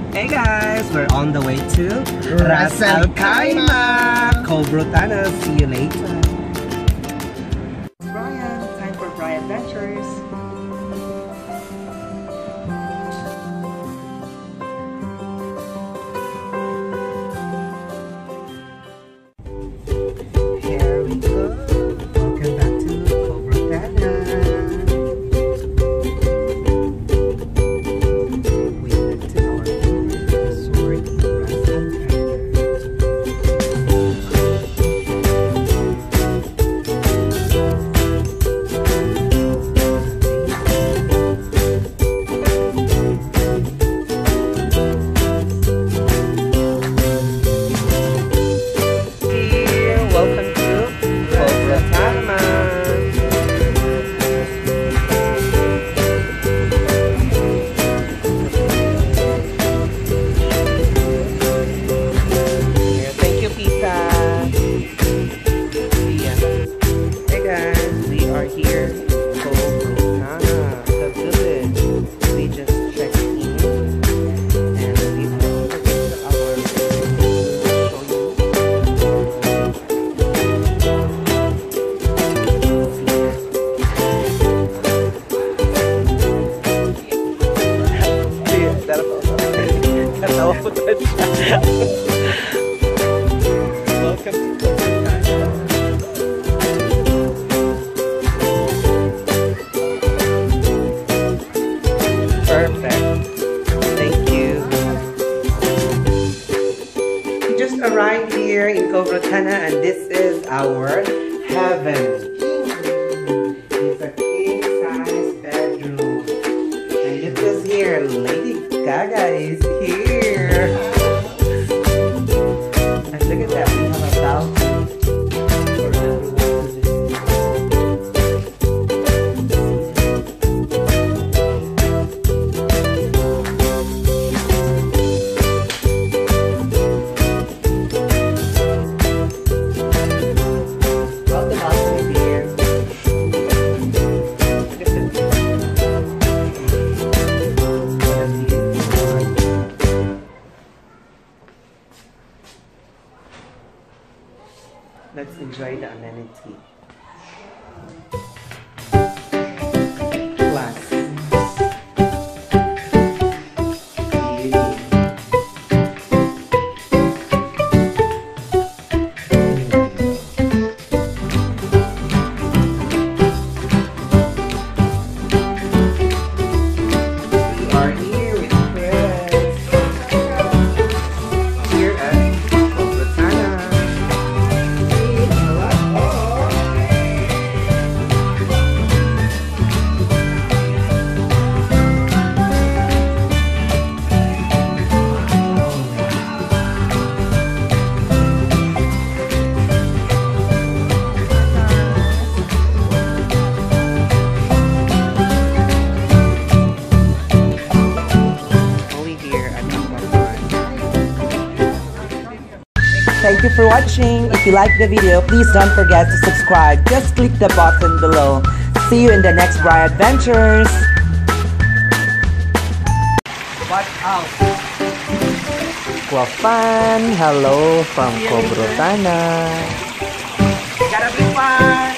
Hey guys, we're on the way to Ras Al Khaimah, Cove Rotana. See you later. Brian, time for Brian Adventures. Here we go. Welcome back to Cove Rotana. We went to our resort in Ras Al Welcome to Cove Rotana. Here, thank you, pizza. See ya. Hey guys, we are here in Cove Rotana, the village. We just checked in, and we have to get to our show you. Welcome to Perfect. Thank you. We just arrived here in Cove Rotana, and this is our heaven. It's a king-size bedroom. And look who's here. Lady Gaga is here. And look at that. We have a balcony for everyone to visit. Love the balcony here. Look at this. What a view. Let's enjoy the amenity. Glass. We are here with Chris. Here at Cove Rotana. Only here at Aquafan. Thank you for watching. If you like the video, please don't forget to subscribe. Just click the button below. See you in the next Brian Adventures. Watch out! Aquafan, hello from Cove Rotana. Gotta be fun!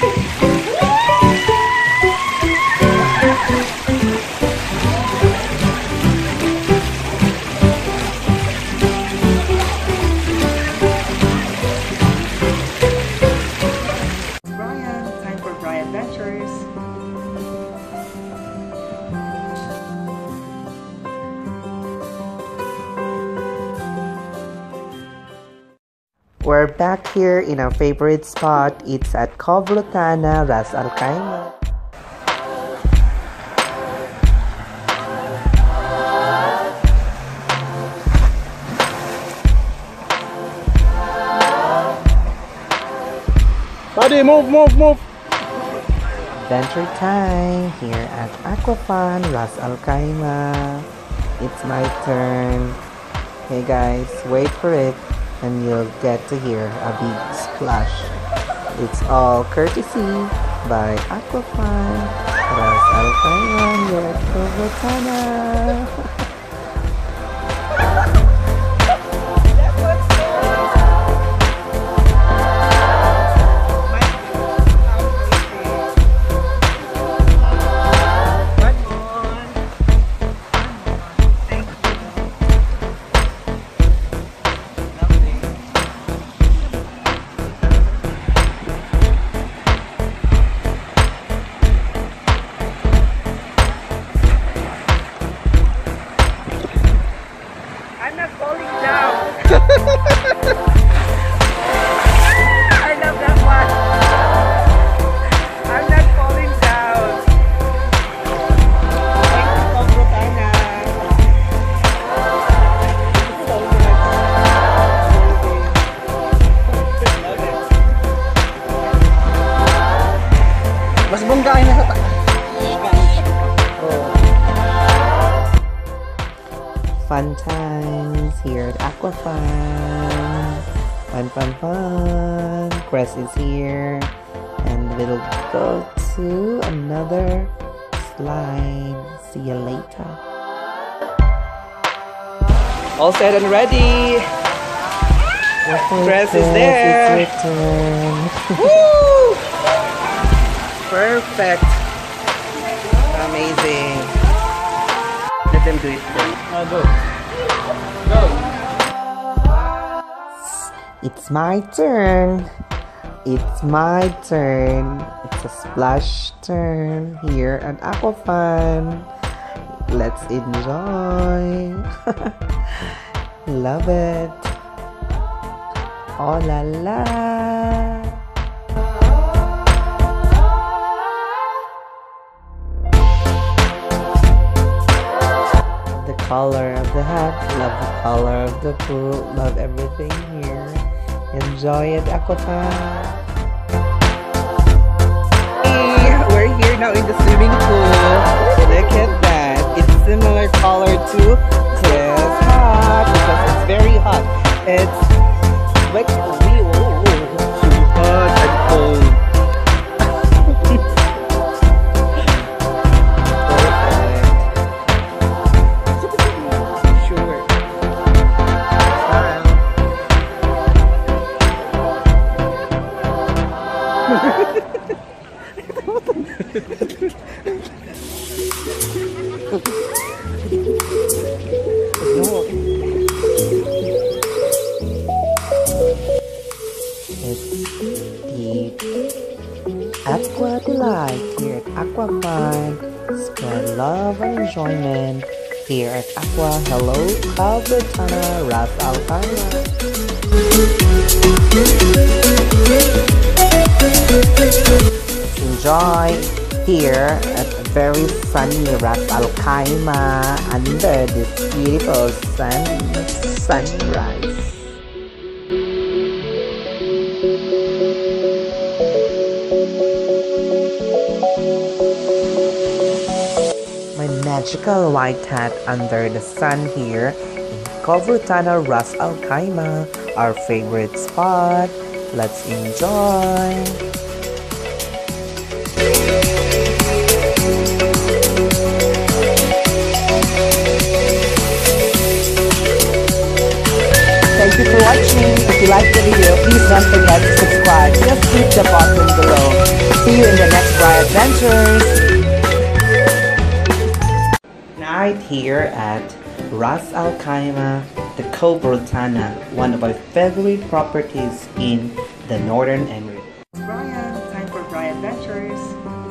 Brian, time for Brian Adventures. We're back here in our favorite spot. It's at Cove Rotana, Ras Al Khaimah. Buddy, move. Adventure time here at Aquafan, Ras Al Khaimah. It's my turn. Hey guys, wait for it and you'll get to hear a big splash. It's all courtesy by Aquafan, Ras Al Khaimah here at Cove Rotana. I'm not falling down. I love that one. I'm not falling down. Thank you, Cobra Tana. So much. Love it. Mas bonggain na sa ta. Fun times here at Aquafun. Fun, fun, fun. Crest is here. And we'll go to another slide. See you later. All set and ready. Crest is there. It's your turn. Woo! Perfect. Amazing. Let them do it. Go. Go. It's my turn. It's my turn. It's a splash turn here at Aquafun. Let's enjoy. Love it. Oh la la. The color of the hat, love the color of the pool, love everything here. Enjoy it, Aquafun. We're here now in the swimming pool. Look at that. It's similar color to this hot because it's very hot. It's like too hot and cold. Aqua Delight here at Aquafun. Spread love and enjoyment here at Aqua. Hello, Cobra Tana, Ras Al Khaimah. Enjoy here at a very sunny Ras Al Khaimah under this beautiful sunrise. My magical white hat under the sun here in Cobra Tana, Ras Al Khaimah, our favorite spot. Let's enjoy. Thank you for watching. If you liked the video, please don't forget to subscribe. Just click the button below. See you in the next Bright Adventures. Night here at Ras Al Khaimah, the Cobra Tana, one of our favorite properties in the Northern Emirates. Brian, time for Brian Adventures.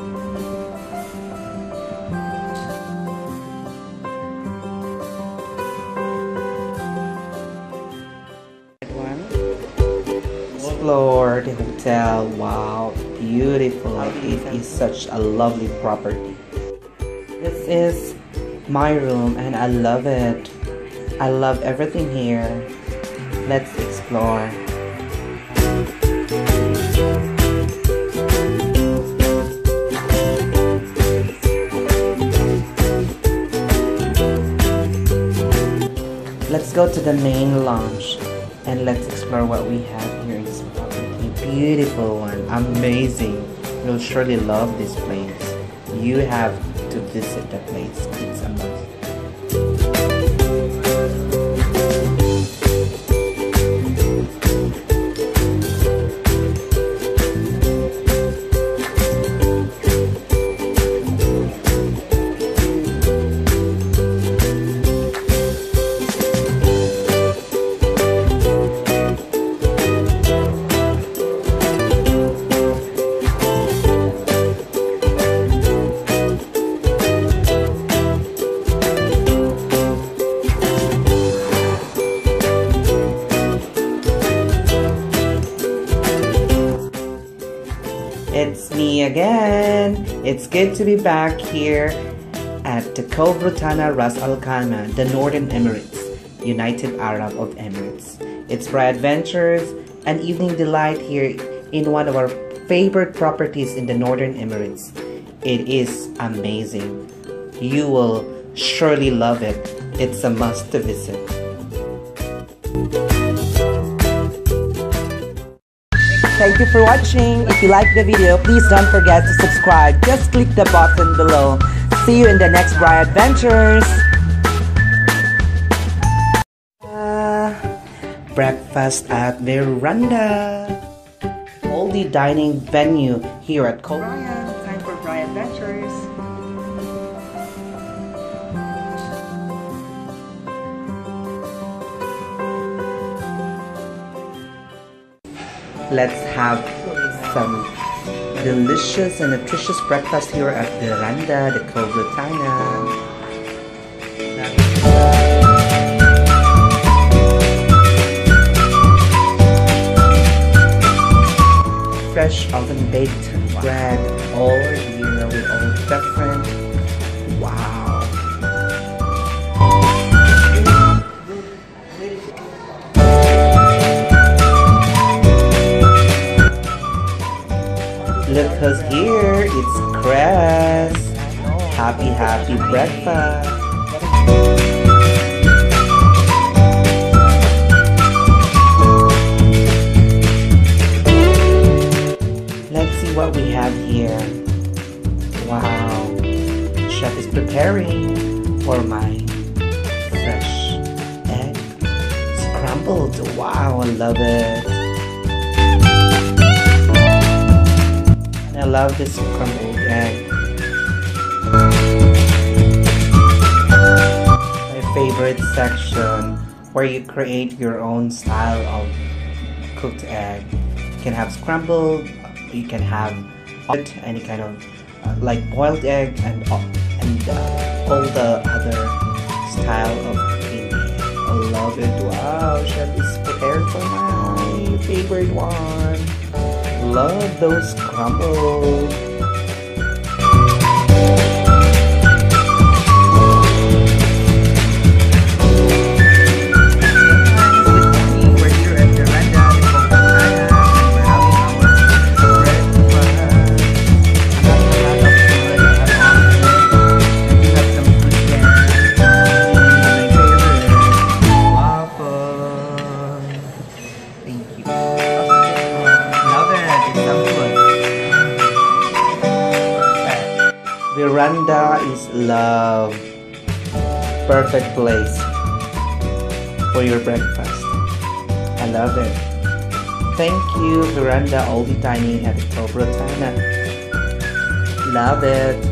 Explore the hotel. Wow, beautiful. It is such a lovely property. This is my room and I love it. I love everything here. Let's explore. Let's go to the main lounge and let's explore what we have here in this property. Beautiful one, amazing. You'll surely love this place. You have to visit the place. It's a must. me again. It's good to be back here at the Cove Rotana Ras Al Khaimah, the Northern Emirates, United Arab of Emirates. It's for adventures and evening delight here in one of our favorite properties in the Northern Emirates. It is amazing. You will surely love it. It's a must to visit. Thank you for watching. If you like the video, please don't forget to subscribe. Just click the button below. See you in the next Bri Adventures. Breakfast at Veranda. All the dining venue here at Cove. Time for Bri Adventures. Let's have some delicious and nutritious breakfast here at Veranda, the Cove Rotana. Fresh oven baked bread all here with all different. Wow. Look who's here, it's Cress. Happy breakfast. Let's see what we have here. Wow. Chef is preparing for my fresh egg scrambled. Wow, I love it. I love this scrambled egg. My favorite section where you create your own style of cooked egg. You can have scrambled, you can have any kind of like boiled egg and all the other style of cooking. I love it. Wow, chef is prepared for my favorite one. Love those crumbles. Veranda is love. Perfect place for your breakfast. I love it. Thank you, Veranda Oldie Dining at the Cove Rotana. Love it.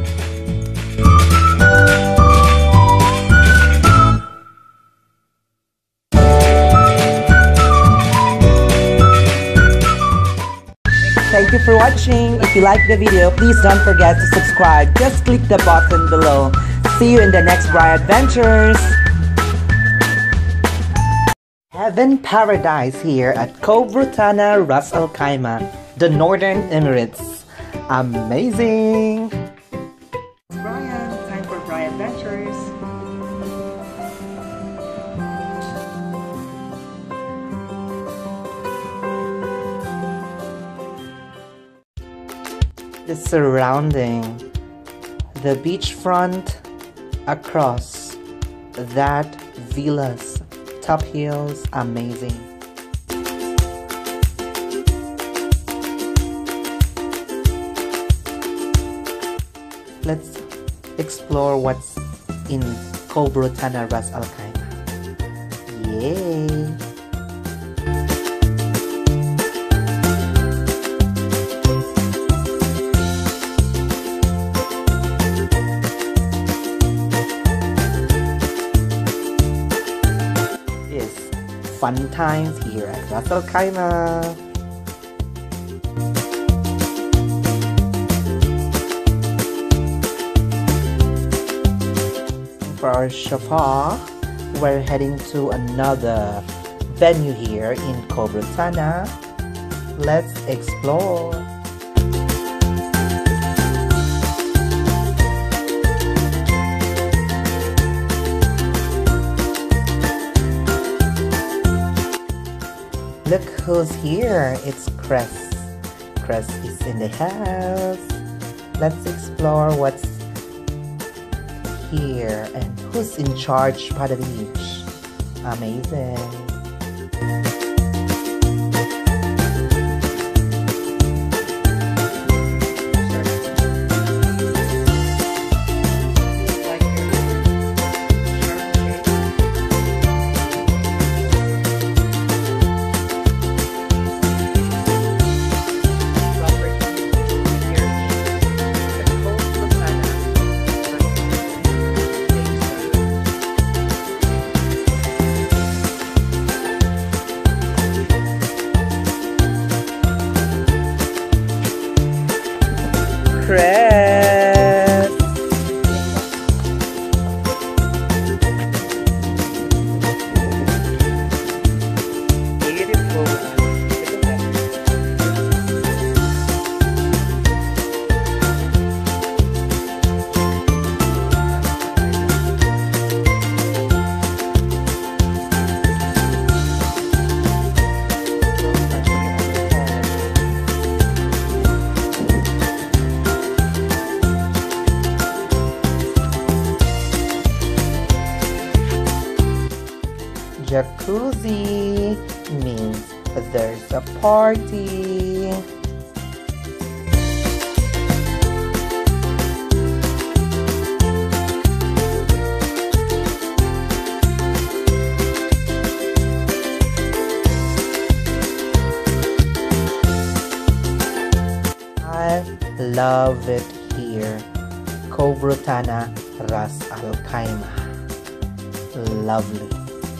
Thank you for watching. If you like the video, please don't forget to subscribe. Just click the button below. See you in the next Bri Adventures. Heaven Paradise here at Cove Rotana Ras Al Khaimah, the Northern Emirates. Amazing! Brian, time for Bri Adventures. The surrounding, the beachfront across, that villas, top hills, amazing. Let's explore what's in Cove Rotana Ras Al Khaimah. Yay! Fun times here at Ras Al Khaimah. For our Shafa, we're heading to another venue here in Cove Rotana. Let's explore. Look who's here. It's Cress. Cress is in the house. Let's explore what's here and who's in charge by the beach. Amazing. Cress. Beautiful. Jacuzzi means there's a party. I love it here. Cove Rotana, Ras Al Khaimah. Lovely.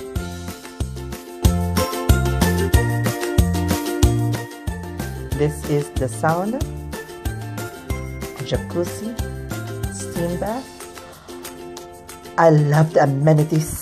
This is the sauna, jacuzzi, steam bath. I love the amenities.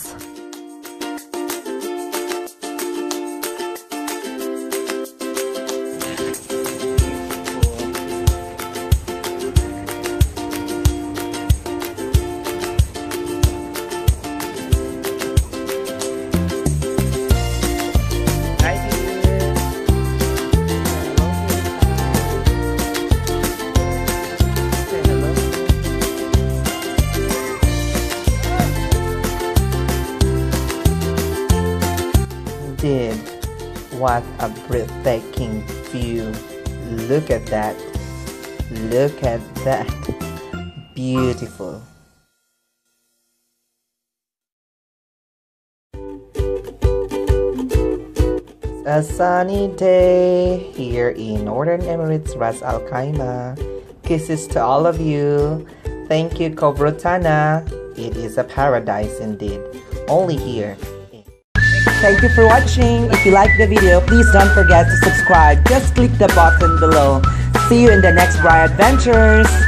What a breathtaking view. Look at that. Look at that. Beautiful. A sunny day here in Northern Emirates, Ras Al Khaimah. Kisses to all of you. Thank you, Cove Rotana. It is a paradise indeed. Only here. Thank you for watching. If you like the video, please don't forget to subscribe. Just click the button below. See you in the next Bri Adventures.